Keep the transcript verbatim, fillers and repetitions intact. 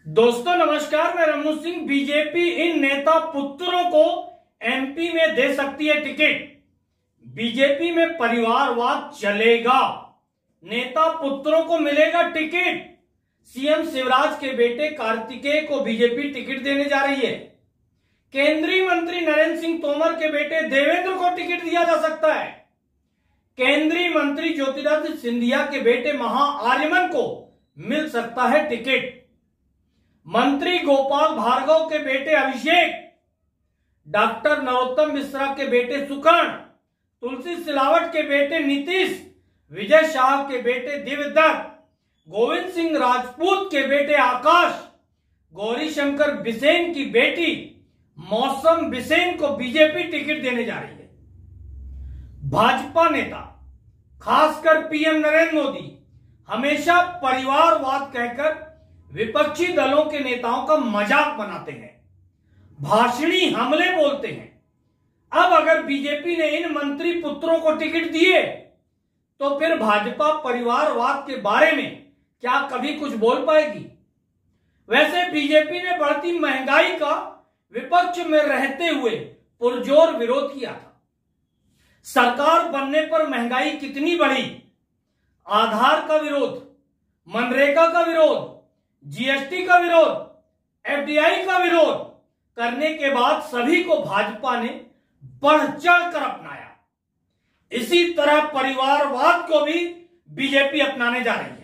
दोस्तों नमस्कार, मैं रमनू सिंह। बीजेपी इन नेता पुत्रों को एमपी में दे सकती है टिकट। बीजेपी में परिवारवाद चलेगा, नेता पुत्रों को मिलेगा टिकट। सीएम शिवराज के बेटे कार्तिकेय को बीजेपी टिकट देने जा रही है। केंद्रीय मंत्री नरेंद्र सिंह तोमर के बेटे देवेंद्र को टिकट दिया जा सकता है। केंद्रीय मंत्री ज्योतिरादित्य सिंधिया के बेटे महाआर्यमन को मिल सकता है टिकट। मंत्री गोपाल भार्गव के बेटे अभिषेक, डॉक्टर नरोत्तम मिश्रा के बेटे सुकर्ण, तुलसी सिलावट के बेटे नीतीश, विजय शाह के बेटे दिव्यदत्त, गोविंद सिंह राजपूत के बेटे आकाश, गौरी शंकर बिसेन की बेटी मौसम बिसेन को बीजेपी टिकट देने जा रही है। भाजपा नेता खासकर पीएम नरेंद्र मोदी हमेशा परिवारवाद कहकर विपक्षी दलों के नेताओं का मजाक बनाते हैं, भाषणी हमले बोलते हैं। अब अगर बीजेपी ने इन मंत्री पुत्रों को टिकट दिए तो फिर भाजपा परिवारवाद के बारे में क्या कभी कुछ बोल पाएगी? वैसे बीजेपी ने बढ़ती महंगाई का विपक्ष में रहते हुए पुरजोर विरोध किया था। सरकार बनने पर महंगाई कितनी बढ़ी, आधार का विरोध, मनरेगा का विरोध, जीएसटी का विरोध, एफडीआई का विरोध करने के बाद सभी को भाजपा ने बढ़ चढ़कर अपनाया। इसी तरह परिवारवाद को भी बीजेपी अपनाने जा रही है।